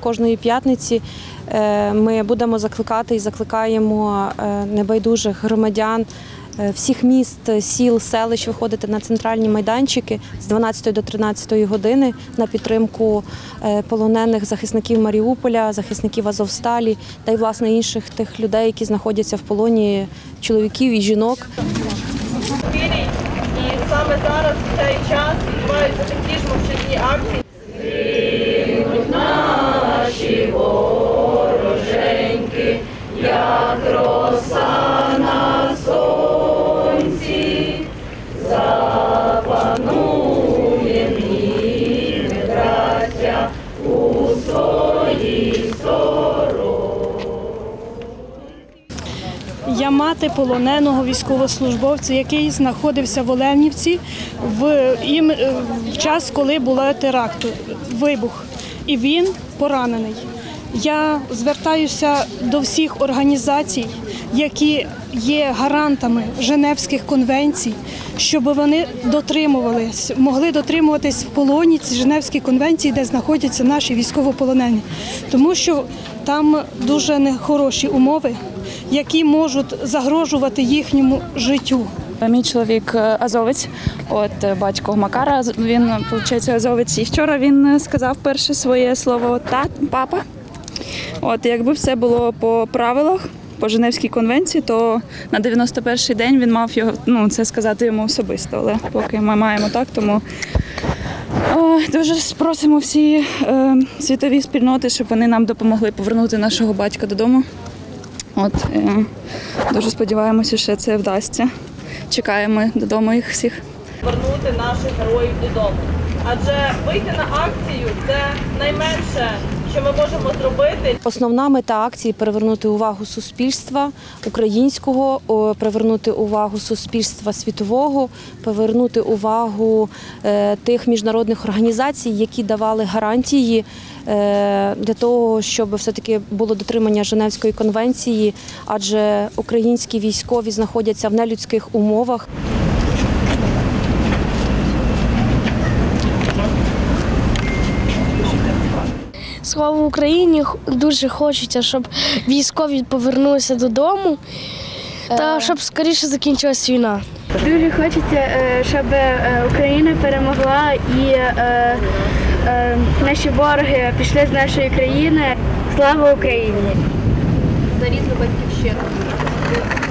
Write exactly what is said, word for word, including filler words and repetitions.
кожної п'ятниці ми будемо закликати і закликаємо небайдужих громадян всіх міст, сіл, селищ виходити на центральні майданчики з дванадцятої до тринадцятої години на підтримку полонених захисників Маріуполя, захисників Азовсталі та й, власне, інших тих людей, які знаходяться в полоні, чоловіків і жінок. І саме зараз, в цей час, відбуваються такі ж мовчазні акції. Згинуть наші вороженьки, як роса на сонці, запануєм і ми, браття, у своїй стороні. Я мати полоненого військовослужбовця, який знаходився в Оленівці в, їм, в час, коли був теракт, вибух, і він поранений. Я звертаюся до всіх організацій, які є гарантами Женевських конвенцій, щоб вони дотримувались, могли дотримуватись в полоні ці Женевські конвенції, де знаходяться наші військовополонені. Тому що там дуже нехороші умови, які можуть загрожувати їхньому життю. Мій чоловік азовець, от батько Макара, він, виходить, азовець. І вчора він сказав перше своє слово «тат», «папа». От, якби все було по правилах, по Женевській конвенції, то на дев'яносто перший день він мав його, ну, це сказати йому особисто, але поки ми маємо так, тому о, дуже просимо всі е, світові спільноти, щоб вони нам допомогли повернути нашого батька додому. От, е, дуже сподіваємося, що це вдасться. Чекаємо додому їх всіх. Повернути наших героїв додому. Адже вийти на акцію – це найменше, що ми можемо зробити. Основна мета акції – привернути увагу суспільства українського, привернути увагу суспільства світового, привернути увагу тих міжнародних організацій, які давали гарантії для того, щоб все-таки було дотримання Женевської конвенції, адже українські військові знаходяться в нелюдських умовах. Слава Україні, дуже хочеться, щоб військові повернулися додому та щоб скоріше закінчилась війна. Дуже хочеться, щоб Україна перемогла і наші вороги пішли з нашої країни. Слава Україні! За рідну батьківщину.